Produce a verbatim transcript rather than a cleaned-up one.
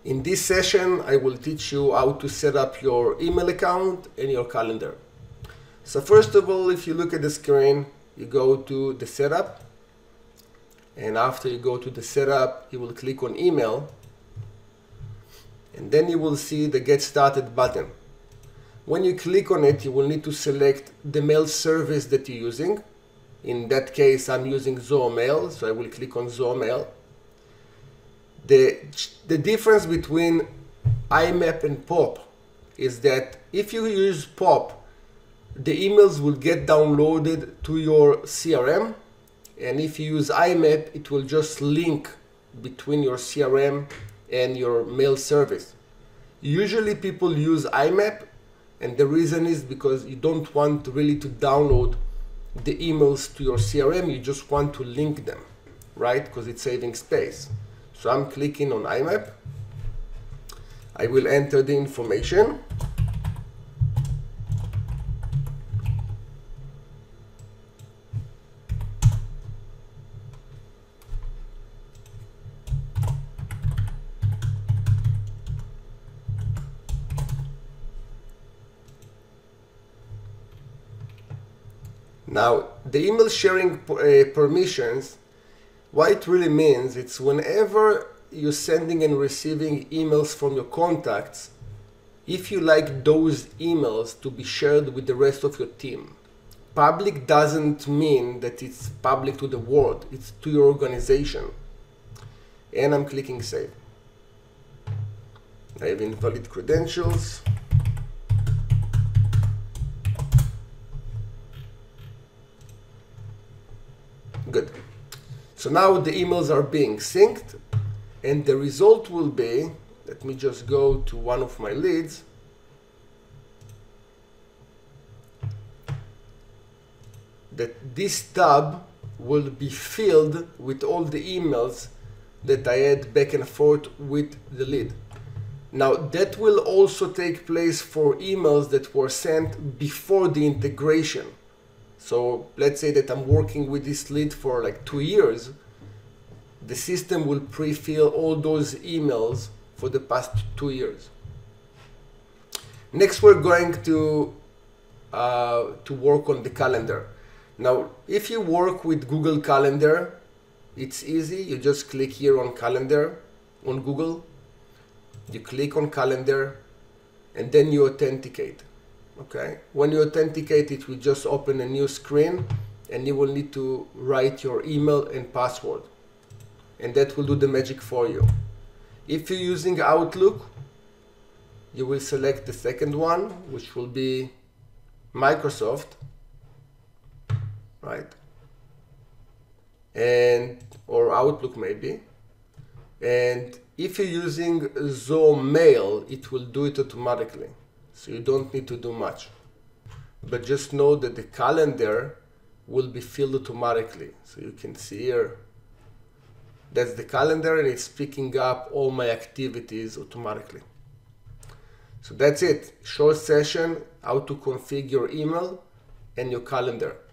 In this session, I will teach you how to set up your email account and your calendar. So first of all, if you look at the screen, you go to the setup, and after you go to the setup, you will click on email, and then you will see the Get Started button. When you click on it, you will need to select the mail service that you're using. In that case, I'm using Zoho Mail, so I will click on Zoho Mail. The, the difference between I M A P and Pop is that if you use Pop, the emails will get downloaded to your C R M, and if you use I M A P, it will just link between your C R M and your mail service. Usually people use I M A P, and the reason is because you don't want really to download the emails to your C R M, you just want to link them, right? Because it's saving space. So I'm clicking on I M A P. I will enter the information. Now, the email sharing uh, permissions, what it really means, it's whenever you're sending and receiving emails from your contacts, if you like those emails to be shared with the rest of your team. Public doesn't mean that it's public to the world, it's to your organization. And I'm clicking Save. I have invalid credentials. Good. So now the emails are being synced, and the result will be, let me just go to one of my leads. That this tab will be filled with all the emails that I had back and forth with the lead. Now that will also take place for emails that were sent before the integration. So let's say that I'm working with this lead for like two years. The system will pre-fill all those emails for the past two years. Next, we're going to, uh, to work on the calendar. Now, if you work with Google Calendar, it's easy. You just click here on Calendar on Google. You click on Calendar, and then you authenticate. Okay. When you authenticate, it will just open a new screen, and you will need to write your email and password, and that will do the magic for you. If you're using Outlook, you will select the second one, which will be Microsoft, right? And or Outlook maybe. And if you're using Zoho Mail, it will do it automatically. So you don't need to do much. But just know that the calendar will be filled automatically. So you can see here, that's the calendar, and it's picking up all my activities automatically. So that's it. Short session, how to configure your email and your calendar.